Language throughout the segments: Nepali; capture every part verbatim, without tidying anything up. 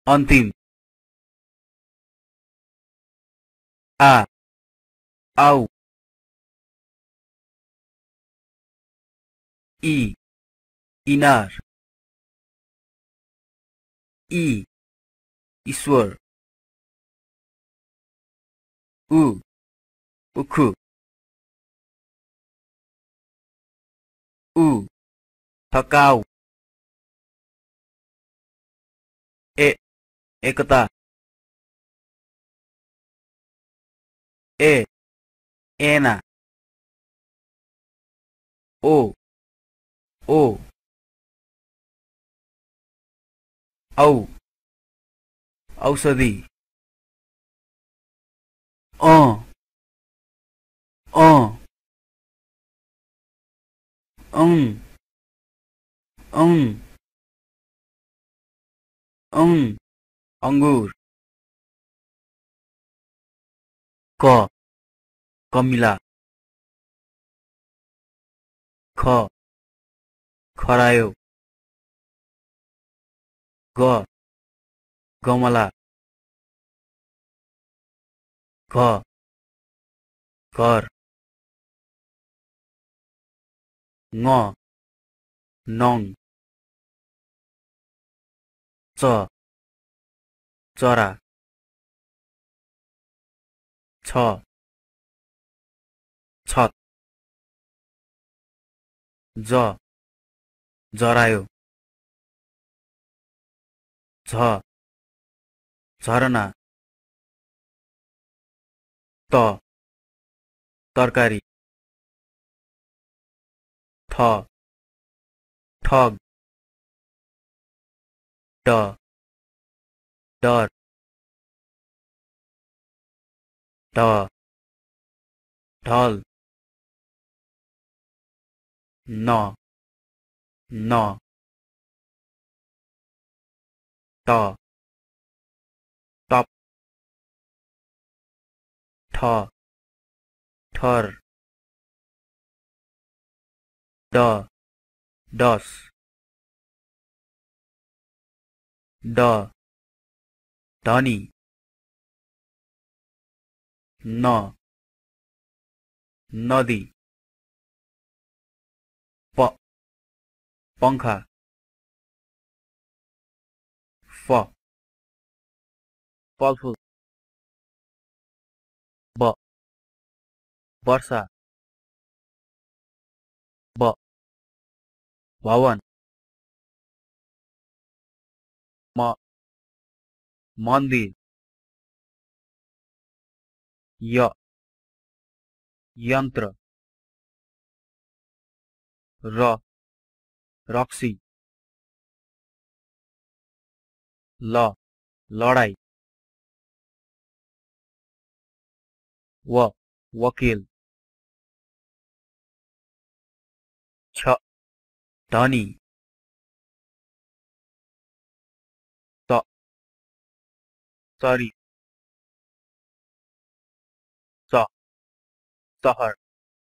अन्तिम आ आउ ई इनार ई ईश्वर उ उखु उ थकाउ ए एकता ए एना ओ ओ औ औषधि अ अ अं अं अं अंगुर क कमिला ख खरायो ग गमला घ घर ङ नङ च चरा छ छत ज जरायो झ झरना त तरकारी थ ठग ड डर ढ ढल न न ट टप ठ ठर ड डस ड धनी न नदी प पंखा फ फलफुल ब वर्षा ब भवन म मन्दिर य यन्त्र र रक्सी ल लडाई व वकिल छ धनी त सरी स सहर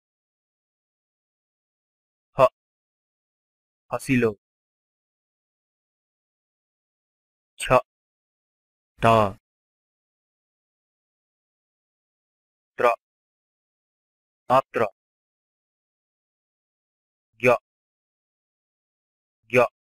ह हसिलो छ ढ त्र नत्र य य